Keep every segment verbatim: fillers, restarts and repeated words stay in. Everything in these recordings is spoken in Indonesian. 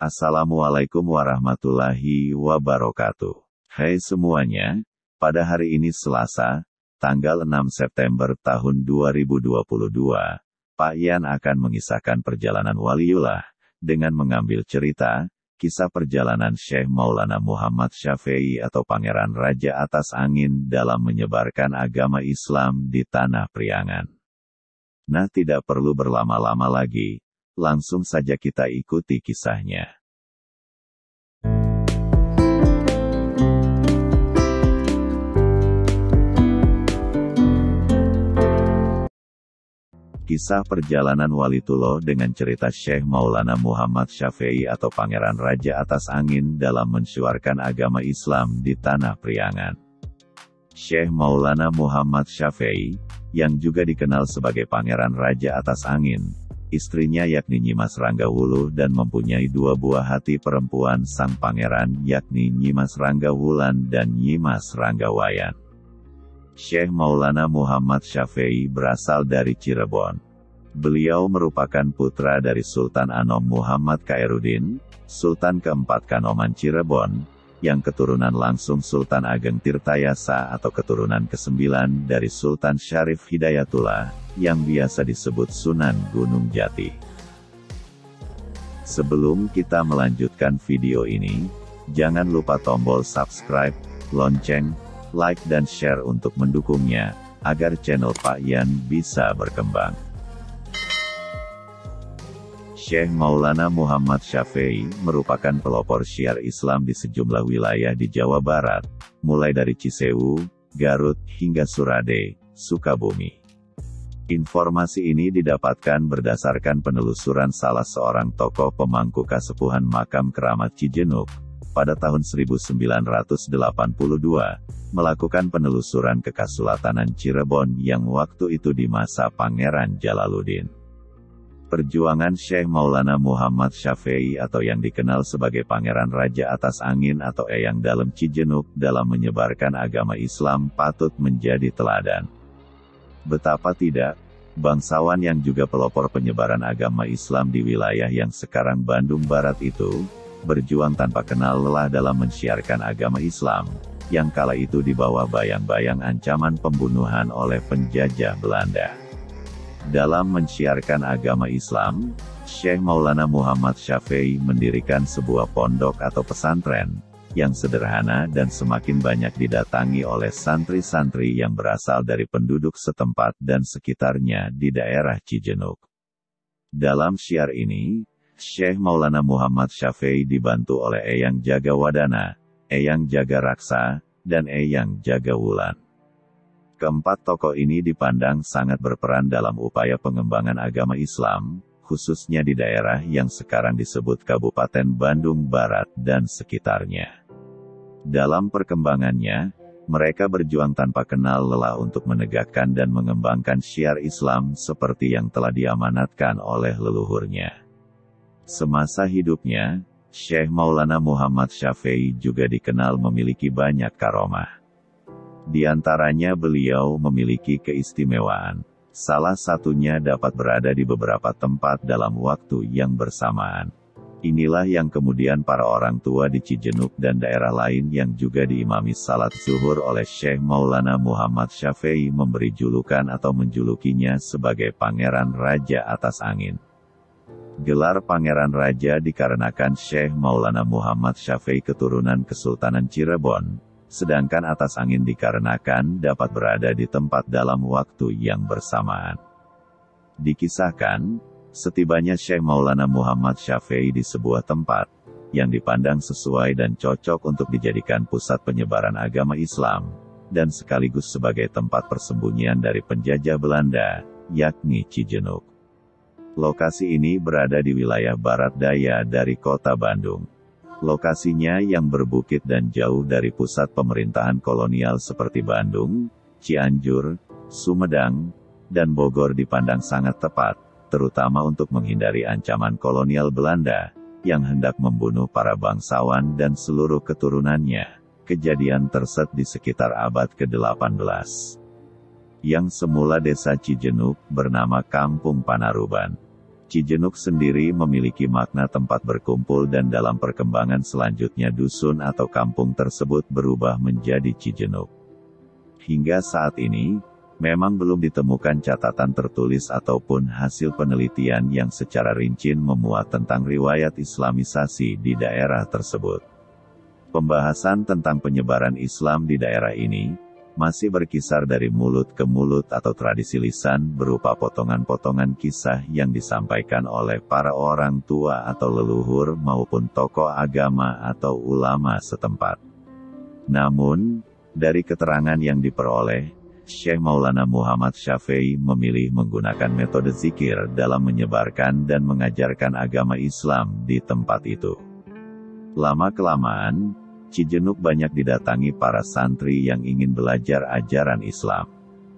Assalamualaikum warahmatullahi wabarakatuh. Hai semuanya, pada hari ini Selasa, tanggal enam September tahun dua ribu dua puluh dua, Pak Yan akan mengisahkan perjalanan waliullah, dengan mengambil cerita, kisah perjalanan Syekh Maulana Muhammad Syafi'i atau Pangeran Raja Atas Angin dalam menyebarkan agama Islam di Tanah Priangan. Nah, tidak perlu berlama-lama lagi. Langsung saja kita ikuti kisahnya. Kisah perjalanan Walitullah dengan cerita Syekh Maulana Muhammad Syafi'i atau Pangeran Raja Atas Angin dalam mensyuarkan agama Islam di Tanah Priangan. Syekh Maulana Muhammad Syafi'i, yang juga dikenal sebagai Pangeran Raja Atas Angin, istrinya yakni Nyimas Ranggawuluh dan mempunyai dua buah hati perempuan sang pangeran yakni Nyimas Ranggawulan dan Nyimas Ranggawayan. Syekh Maulana Muhammad Syafi'i berasal dari Cirebon. Beliau merupakan putra dari Sultan Anom Muhammad Khairuddin, Sultan keempat Kanoman Cirebon, yang keturunan langsung Sultan Ageng Tirtayasa atau keturunan kesembilan dari Sultan Syarif Hidayatullah, yang biasa disebut Sunan Gunung Jati. Sebelum kita melanjutkan video ini, jangan lupa tombol subscribe, lonceng, like dan share untuk mendukungnya, agar channel Pak Yan bisa berkembang. Syekh Maulana Muhammad Syafi'i merupakan pelopor syiar Islam di sejumlah wilayah di Jawa Barat, mulai dari Cisewu, Garut, hingga Surade, Sukabumi. Informasi ini didapatkan berdasarkan penelusuran salah seorang tokoh pemangku kasepuhan makam keramat Cijenuk, pada tahun seribu sembilan ratus delapan puluh dua, melakukan penelusuran ke Kasultanan Cirebon yang waktu itu di masa Pangeran Jalaluddin. Perjuangan Syekh Maulana Muhammad Syafi'i atau yang dikenal sebagai Pangeran Raja Atas Angin atau Eyang Dalem Cijenuk dalam menyebarkan agama Islam patut menjadi teladan. Betapa tidak, bangsawan yang juga pelopor penyebaran agama Islam di wilayah yang sekarang Bandung Barat itu, berjuang tanpa kenal lelah dalam mensiarkan agama Islam, yang kala itu dibawa bayang-bayang ancaman pembunuhan oleh penjajah Belanda. Dalam mensiarkan agama Islam, Syekh Maulana Muhammad Syafi'i mendirikan sebuah pondok atau pesantren, yang sederhana dan semakin banyak didatangi oleh santri-santri yang berasal dari penduduk setempat dan sekitarnya di daerah Cijenuk. Dalam syiar ini, Syekh Maulana Muhammad Syafi'i dibantu oleh Eyang Jagawadana, Eyang Jagaraksa, dan Eyang Jagawulan. Keempat tokoh ini dipandang sangat berperan dalam upaya pengembangan agama Islam, khususnya di daerah yang sekarang disebut Kabupaten Bandung Barat dan sekitarnya. Dalam perkembangannya, mereka berjuang tanpa kenal lelah untuk menegakkan dan mengembangkan syiar Islam seperti yang telah diamanatkan oleh leluhurnya. Semasa hidupnya, Syekh Maulana Muhammad Syafi'i juga dikenal memiliki banyak karomah. Di antaranya beliau memiliki keistimewaan. Salah satunya dapat berada di beberapa tempat dalam waktu yang bersamaan. Inilah yang kemudian para orang tua di Cijenuk dan daerah lain yang juga diimami salat zuhur oleh Syekh Maulana Muhammad Syafi'i memberi julukan atau menjulukinya sebagai Pangeran Raja Atas Angin. Gelar Pangeran Raja dikarenakan Syekh Maulana Muhammad Syafi'i keturunan Kesultanan Cirebon, sedangkan Atas Angin dikarenakan dapat berada di tempat dalam waktu yang bersamaan. Dikisahkan, setibanya Syekh Maulana Muhammad Syafi'i di sebuah tempat, yang dipandang sesuai dan cocok untuk dijadikan pusat penyebaran agama Islam, dan sekaligus sebagai tempat persembunyian dari penjajah Belanda, yakni Cijenuk. Lokasi ini berada di wilayah barat daya dari kota Bandung. Lokasinya yang berbukit dan jauh dari pusat pemerintahan kolonial seperti Bandung, Cianjur, Sumedang, dan Bogor dipandang sangat tepat, terutama untuk menghindari ancaman kolonial Belanda, yang hendak membunuh para bangsawan dan seluruh keturunannya. Kejadian terset di sekitar abad ke delapan belas. Yang semula desa Cijenuk bernama Kampung Panaruban. Cijenuk sendiri memiliki makna tempat berkumpul dan dalam perkembangan selanjutnya dusun atau kampung tersebut berubah menjadi Cijenuk. Hingga saat ini, memang belum ditemukan catatan tertulis ataupun hasil penelitian yang secara rinci memuat tentang riwayat Islamisasi di daerah tersebut. Pembahasan tentang penyebaran Islam di daerah ini masih berkisar dari mulut ke mulut atau tradisi lisan berupa potongan-potongan kisah yang disampaikan oleh para orang tua atau leluhur maupun tokoh agama atau ulama setempat. Namun, dari keterangan yang diperoleh, Syekh Maulana Muhammad Syafei memilih menggunakan metode zikir dalam menyebarkan dan mengajarkan agama Islam di tempat itu. Lama-kelamaan, Cijenuk banyak didatangi para santri yang ingin belajar ajaran Islam.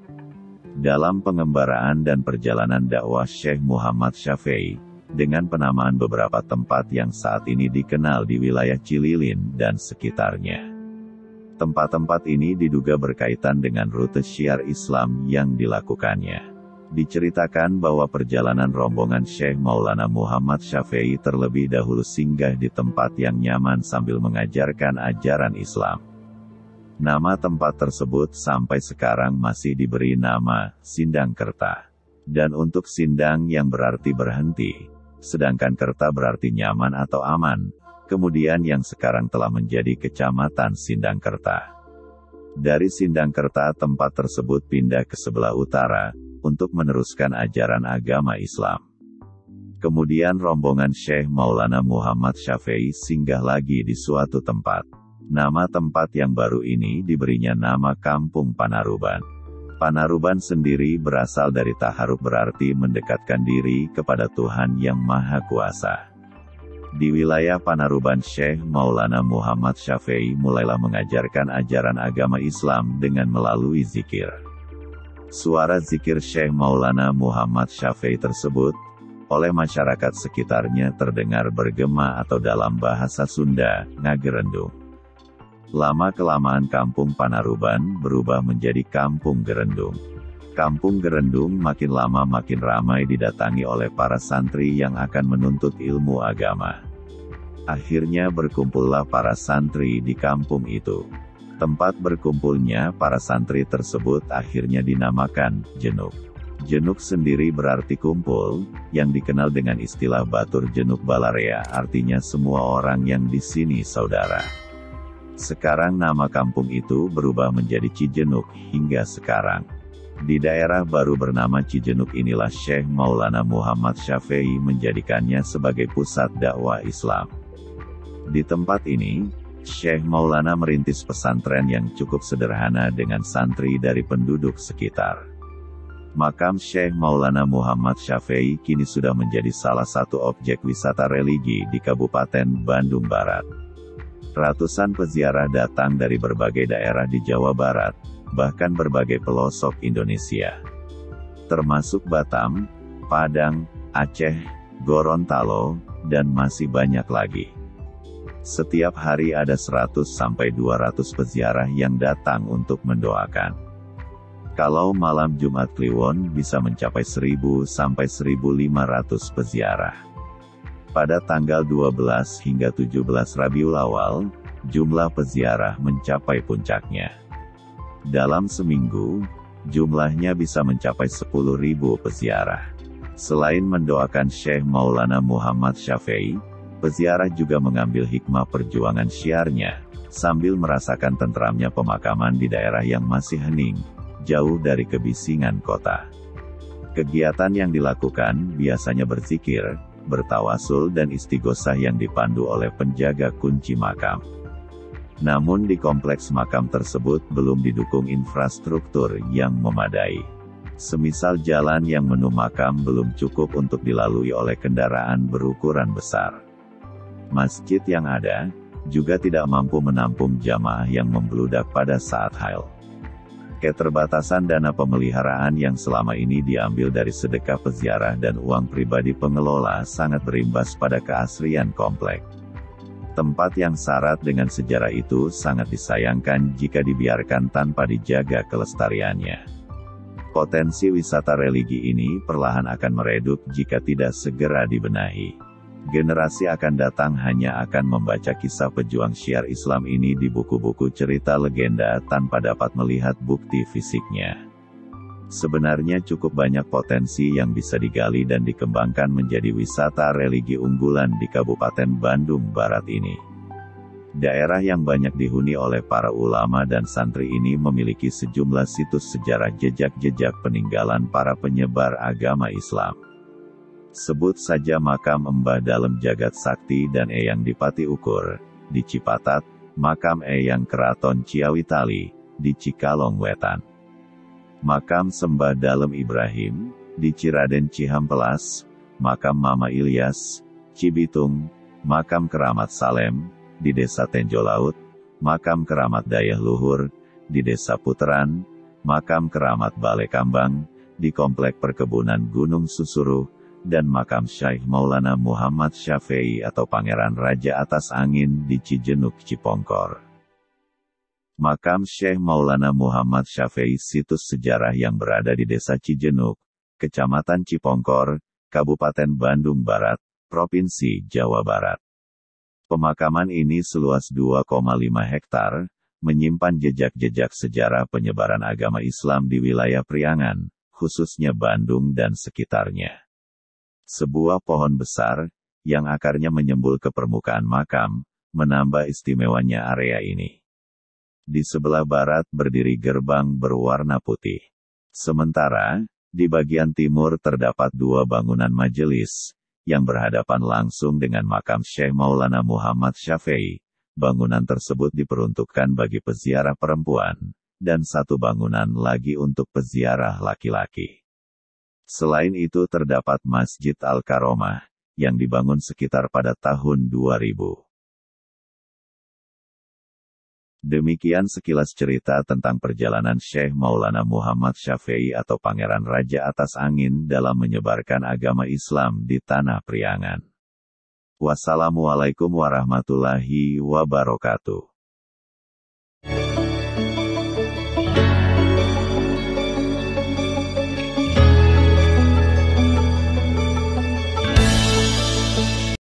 Dalam pengembaraan dan perjalanan dakwah Syekh Muhammad Syafei, dengan penamaan beberapa tempat yang saat ini dikenal di wilayah Cililin dan sekitarnya. Tempat-tempat ini diduga berkaitan dengan rute syiar Islam yang dilakukannya. Diceritakan bahwa perjalanan rombongan Syekh Maulana Muhammad Syafei terlebih dahulu singgah di tempat yang nyaman sambil mengajarkan ajaran Islam. Nama tempat tersebut sampai sekarang masih diberi nama Sindang Kerta. Dan untuk Sindang yang berarti berhenti, sedangkan Kerta berarti nyaman atau aman, kemudian yang sekarang telah menjadi Kecamatan Sindang Kerta. Dari Sindang Kerta tempat tersebut pindah ke sebelah utara, untuk meneruskan ajaran agama Islam. Kemudian rombongan Syekh Maulana Muhammad Syafei singgah lagi di suatu tempat. Nama tempat yang baru ini diberinya nama Kampung Panaruban. Panaruban sendiri berasal dari taharub berarti mendekatkan diri kepada Tuhan Yang Maha Kuasa. Di wilayah Panaruban Syekh Maulana Muhammad Syafei mulailah mengajarkan ajaran agama Islam dengan melalui zikir. Suara zikir Syekh Maulana Muhammad Syafei tersebut, oleh masyarakat sekitarnya terdengar bergema atau dalam bahasa Sunda, ngagerendung. Lama-kelamaan Kampung Panaruban berubah menjadi Kampung Gerendung. Kampung Gerendung makin lama makin ramai didatangi oleh para santri yang akan menuntut ilmu agama. Akhirnya berkumpullah para santri di kampung itu. Tempat berkumpulnya para santri tersebut akhirnya dinamakan Jenuk. Jenuk sendiri berarti kumpul, yang dikenal dengan istilah Batur Jenuk Balarea artinya semua orang yang di sini saudara. Sekarang nama kampung itu berubah menjadi Cijenuk hingga sekarang. Di daerah baru bernama Cijenuk inilah Syekh Maulana Muhammad Syafei menjadikannya sebagai pusat dakwah Islam. Di tempat ini, Syekh Maulana merintis pesantren yang cukup sederhana dengan santri dari penduduk sekitar. Makam Syekh Maulana Muhammad Syafei kini sudah menjadi salah satu objek wisata religi di Kabupaten Bandung Barat. Ratusan peziarah datang dari berbagai daerah di Jawa Barat, bahkan berbagai pelosok Indonesia. Termasuk Batam, Padang, Aceh, Gorontalo, dan masih banyak lagi. Setiap hari ada seratus sampai dua ratus peziarah yang datang untuk mendoakan. Kalau malam Jumat Kliwon bisa mencapai seribu sampai seribu lima ratus peziarah. Pada tanggal dua belas hingga tujuh belas Rabiul Awal, jumlah peziarah mencapai puncaknya. Dalam seminggu, jumlahnya bisa mencapai sepuluh ribu peziarah. Selain mendoakan Syekh Maulana Muhammad Syafei, peziarah juga mengambil hikmah perjuangan syiarnya, sambil merasakan tentramnya pemakaman di daerah yang masih hening, jauh dari kebisingan kota. Kegiatan yang dilakukan biasanya berzikir, bertawasul dan istighosah yang dipandu oleh penjaga kunci makam. Namun di kompleks makam tersebut belum didukung infrastruktur yang memadai. Semisal jalan yang menuju makam belum cukup untuk dilalui oleh kendaraan berukuran besar. Masjid yang ada, juga tidak mampu menampung jamaah yang membludak pada saat hail. Keterbatasan dana pemeliharaan yang selama ini diambil dari sedekah peziarah dan uang pribadi pengelola sangat berimbas pada keasrian komplek. Tempat yang syarat dengan sejarah itu sangat disayangkan jika dibiarkan tanpa dijaga kelestariannya. Potensi wisata religi ini perlahan akan meredup jika tidak segera dibenahi. Generasi akan datang hanya akan membaca kisah pejuang syiar Islam ini di buku-buku cerita legenda tanpa dapat melihat bukti fisiknya. Sebenarnya cukup banyak potensi yang bisa digali dan dikembangkan menjadi wisata religi unggulan di Kabupaten Bandung Barat ini. Daerah yang banyak dihuni oleh para ulama dan santri ini memiliki sejumlah situs sejarah jejak-jejak peninggalan para penyebar agama Islam. Sebut saja makam Mbah Dalem Jagat Sakti dan Eyang Dipati Ukur, di Cipatat, makam Eyang Keraton Ciawitali, di Cikalong Wetan. Makam Sembah Dalem Ibrahim, di Ciraden Cihampelas, makam Mama Ilyas, Cibitung, makam Keramat Salem, di Desa Tenjolaut, makam Keramat Dayah Luhur, di Desa Puteran, makam Keramat Balekambang, di Komplek Perkebunan Gunung Susuruh, dan makam Syekh Maulana Muhammad Syafi'i atau Pangeran Raja Atas Angin di Cijenuk Cipongkor. Makam Syekh Maulana Muhammad Syafi'i situs sejarah yang berada di Desa Cijenuk, Kecamatan Cipongkor, Kabupaten Bandung Barat, Provinsi Jawa Barat. Pemakaman ini seluas dua koma lima hektar, menyimpan jejak-jejak sejarah penyebaran agama Islam di wilayah Priangan, khususnya Bandung dan sekitarnya. Sebuah pohon besar, yang akarnya menyembul ke permukaan makam, menambah istimewanya area ini. Di sebelah barat berdiri gerbang berwarna putih. Sementara, di bagian timur terdapat dua bangunan majelis, yang berhadapan langsung dengan makam Syekh Maulana Muhammad Syafi'i. Bangunan tersebut diperuntukkan bagi peziarah perempuan, dan satu bangunan lagi untuk peziarah laki-laki. Selain itu terdapat Masjid Al-Karomah, yang dibangun sekitar pada tahun dua ribu. Demikian sekilas cerita tentang perjalanan Syekh Maulana Muhammad Syafi'i atau Pangeran Raja Atas Angin dalam menyebarkan agama Islam di Tanah Priangan. Wassalamualaikum warahmatullahi wabarakatuh.